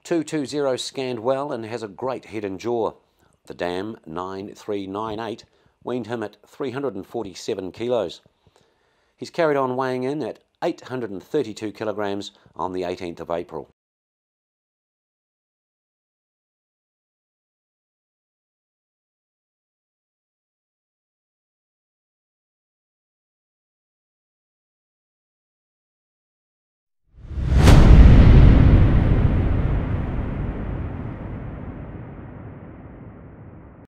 220 scanned well and has a great head and jaw. The dam 9398 weaned him at 347 kilos. He's carried on weighing in at 832 kilograms on the 18th of April.